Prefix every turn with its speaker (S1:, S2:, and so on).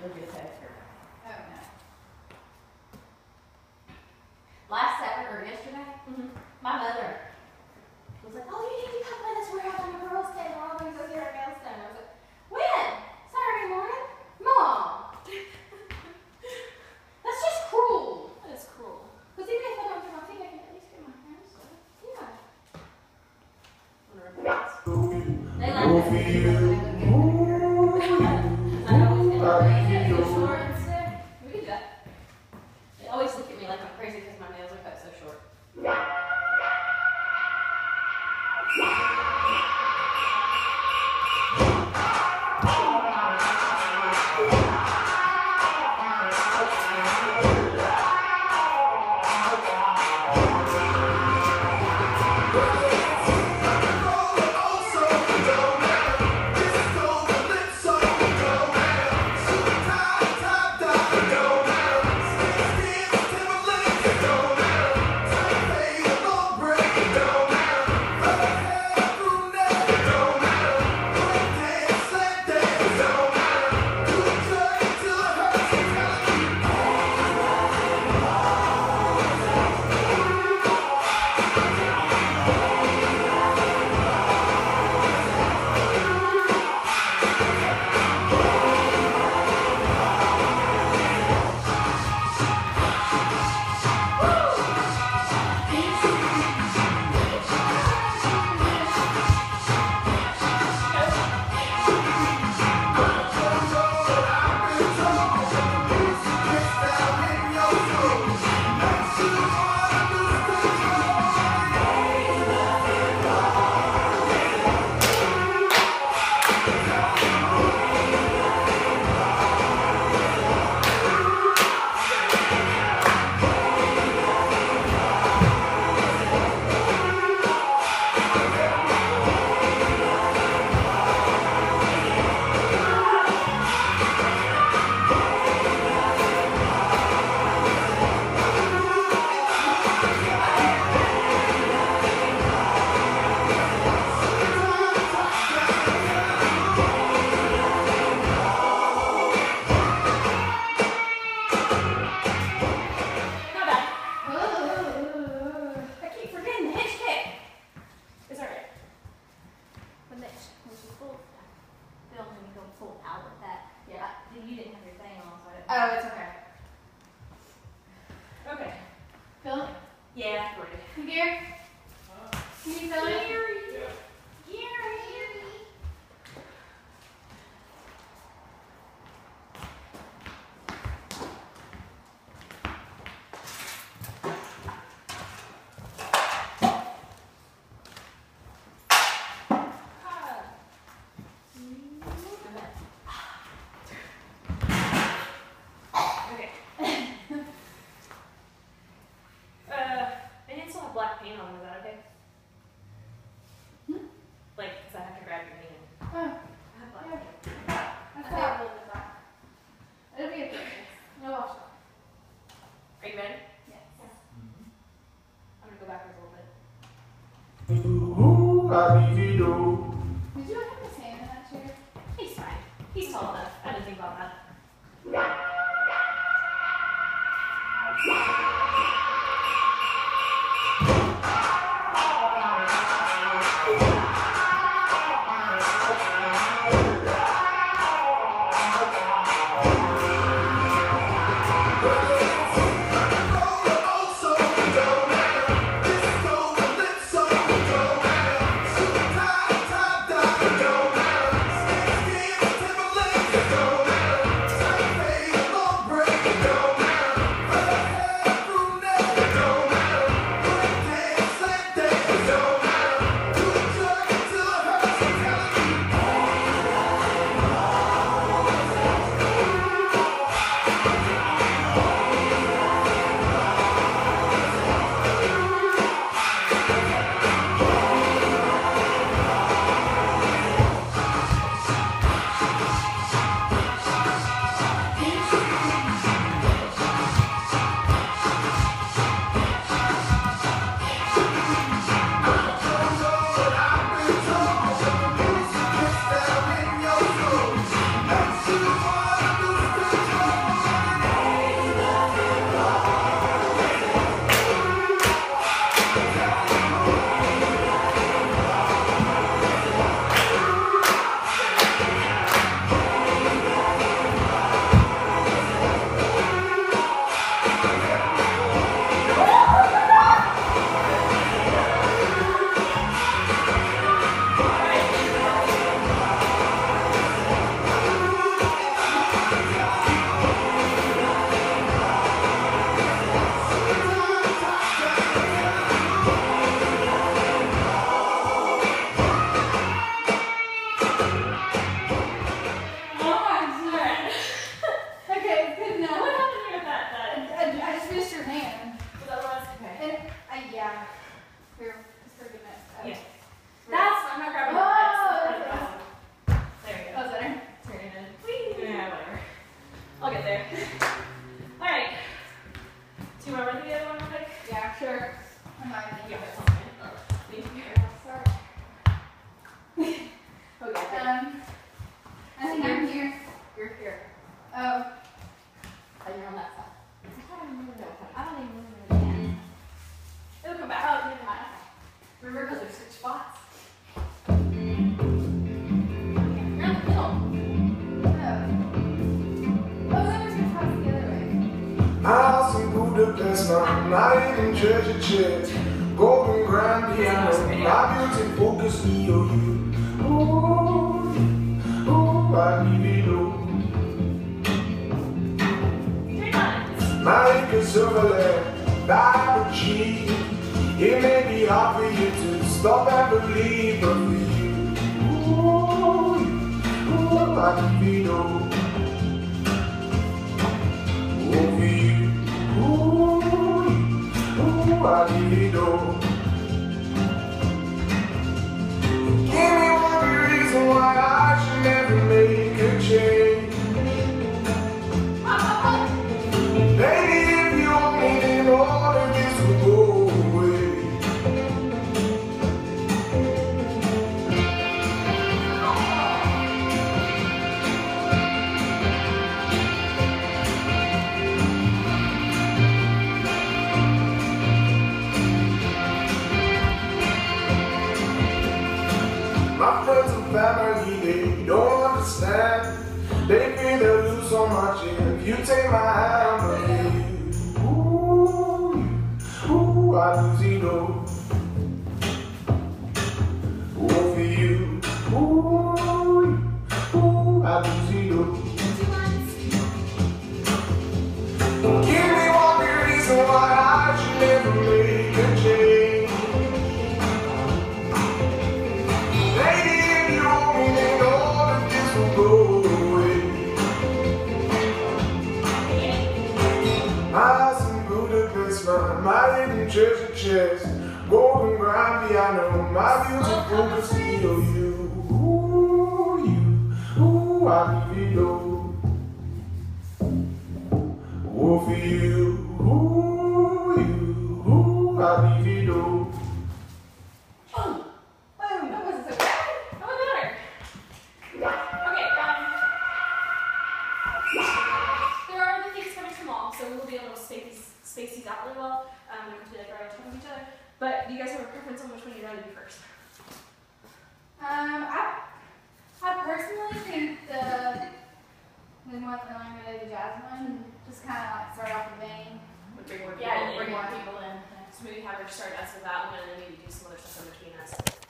S1: It'll be a text her.
S2: Oh no.
S1: Last Saturday or yesterday, my mother was like, "Oh, you need to come with us. We're out on the girls' day. We're all going to go get our nails done." I was like, "When? Saturday morning? Mom." That's just cruel.
S2: That is cruel.
S1: Because even if I don't get my feet, I can at least get my hair done. Yeah. They like that. I always get my short instead. We can do that. They always look at me like I'm crazy because my nails are cut so short. Oh, it's okay. Okay. Feel it? Yeah, great. Gary? Can you feel it? Gary.
S2: Black paint on, is that okay? Like, because I have to grab your hand.
S1: Oh.
S2: I have black paint.
S1: That's probably the back. It'll be okay. No wash off.
S2: Are you ready?
S1: Yes.
S2: I'm going to go backwards a little bit.
S1: Did you have his hand in that chair?
S2: He's fine. He's tall enough. I didn't think about that. spots.
S1: You're in the middle. Oh, that was your house the other way.
S3: House in Budapest, my night in treasure chest, golden grand piano, my beauty focus me on you. Ooh, I need it all. My acres of land, diamond cheek. It may be hard for you to stop and believe, but for you, ooh, I need it all. Oh, for you, ooh, I need it all. Give me one reason why I should never make a change. Baby, if you want me, then all of this will go away. My friends and family, they don't understand. They feel they lose so much if you take my hand, but you, ooh, I lose it all. Oh, for you, ooh, I lose it all. Give me one good reason why I should never make a change. Lady, if you want me, then all of this will go away. My house in Budapest, my hidden treasure chest, golden grand piano, my beautiful casino, you, I need it all. Oh, for you, I need it all.
S2: Boom! That wasn't so bad. How about better? Okay, there are other things coming from mom, so we will be able to space these out really well. We have to be like right on top of each other. But do you guys have a preference on which one you'd rather do first?
S1: I personally think the one that I'm going to do, the jazz one, just kind of like start off the vein.
S2: Would bring more people
S1: Yeah,
S2: in.
S1: bring more people in.
S2: So maybe have her start us with that one and then maybe do some other stuff in between us.